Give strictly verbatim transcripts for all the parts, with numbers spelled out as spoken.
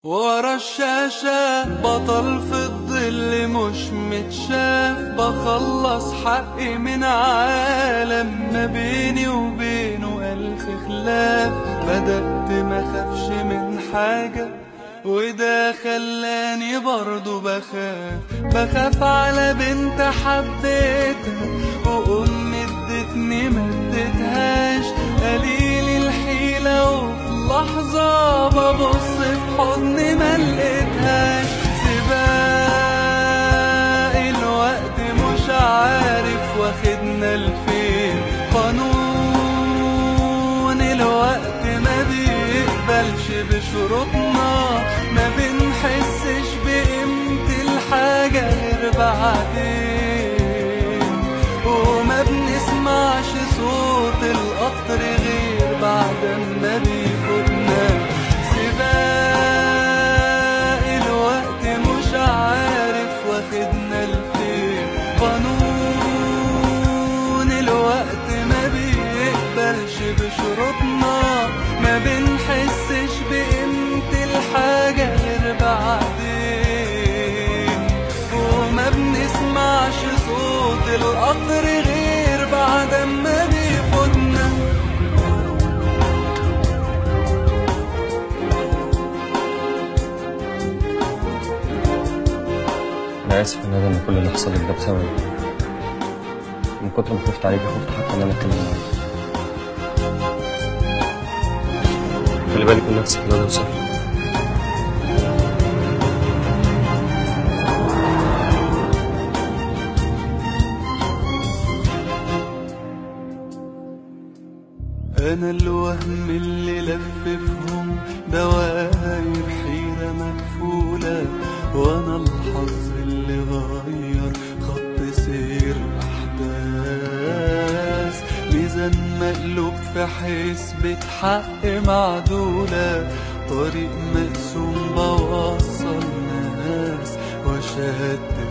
ورا الشاشة بطل في الظل مش متشاف، بخلص حقي من عالم ما بيني وبينه ألف خلاف. بدأت ما خافش من حاجة وده خلاني برضو بخاف. بخاف على بنت حبيتها وأمي ادتني ما ادتهاش، قليل الحيلة وفي لحظة ببص في حضني ما لقيتهاش. سباق الوقت مش عارف واخدنا لفين، قانون الوقت ما بيقبلش بشروطنا، ما بنحسش بقيمة الحاجة غير بعدين، وما بنسمعش صوت القطر غير بعد ما بيفوتنا. سباق الوقت مش عارف واخدنا لفين، قانون الوقت ما بيقبلش بشروطنا، ما بنحسش بقيمة الحاجة غير بعدين، وما بنسمعش صوت القطر غير بعد ما بيفوتنا. أنا آسف يا ندى إن كل اللي حصل لك ده بسببي. من كتر ما خفت عليك خفت حتى إن أنا أتكلم معاك. خلي بالك من نفسك يا ندى وسهلا. أنا الوهم اللي لففهم دواير حيرة مقفولة، وأنا الحظ اللي غير خط سير أحداث، ميزان مقلوب في حسبة حق معدولة، طريق مقسوم بوصل ناس وشتت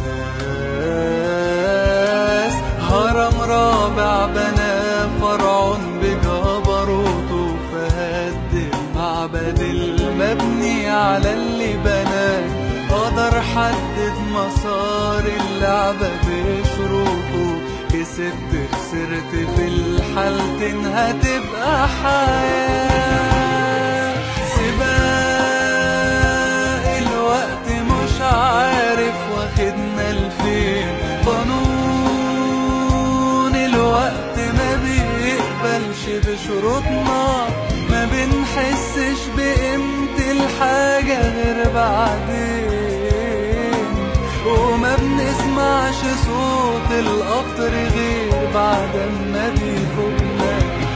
ناس. هرم رابع بنا فرعون بجبروته، فهد المعبد المبني على اللي بناه، قدر حدد مسار اللعبة بشروطه، كسبت خسرت في الحالتين هتبقى حياة. سباق الوقت مش عارف واخدنا لفين، قانون الوقت ما بيقبلش بشروطنا، ما بنحسش بقيمة الحاجة غير بعدين، وما بنسمعش صوت القطر غير بعد ما بيفوتنا.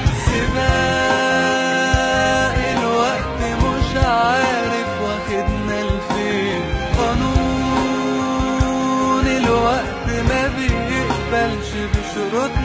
سباق الوقت مش عارف واخدنا لفين، قانون الوقت ما بيقبلش بشروطنا.